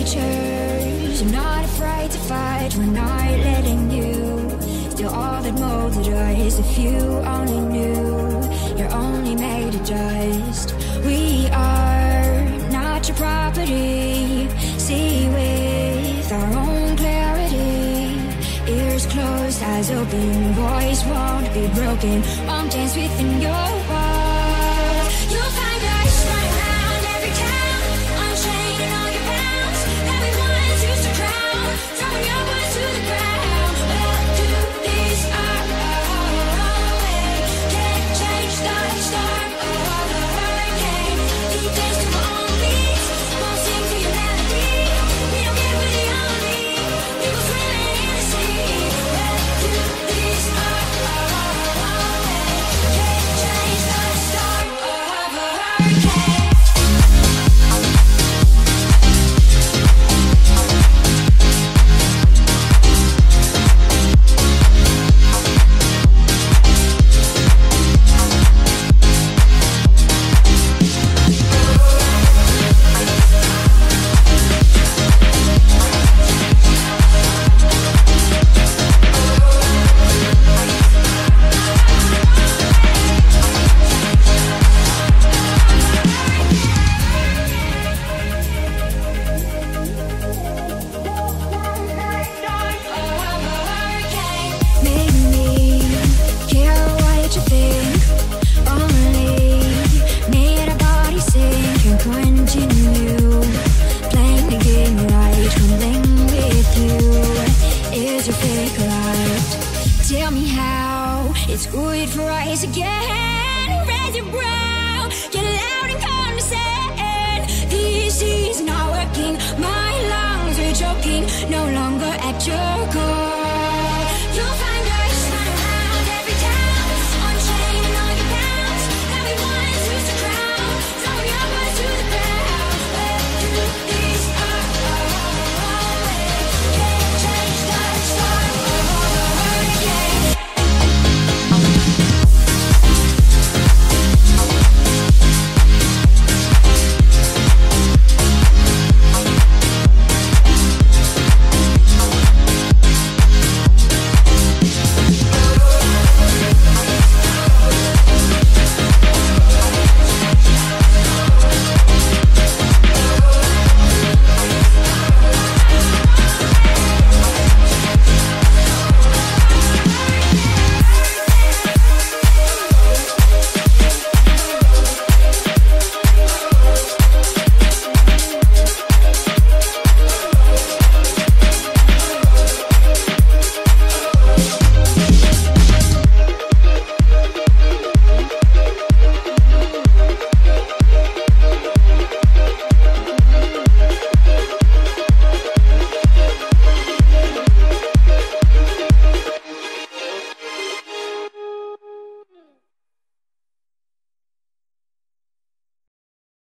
creatures. I'm not afraid to fight, we're not letting you steal all that molded us. If you only knew, you're only made of dust. We are not your property. See with our own clarity. Ears closed, eyes open, voice won't be broken. Won't dance within your walls. You'll find us running around every town, unchaining all your bounds. Everyone's used to crown, throwing your voice to the ground. We'll do this our own way. Can't change the storm of a hurricane. Keep days to our own beats, won't sing to your melody. We don't get with the only people swimming in the sea. We'll do this our own way. Can't change the storm of a hurricane. Make me care what you think. Only made our body sink and continue playing the game right, crumbling with you. Is your fake light? Tell me how it's good for us again. Raise your brow, get loud and condescend. This is not working. My lungs are choking, no longer at your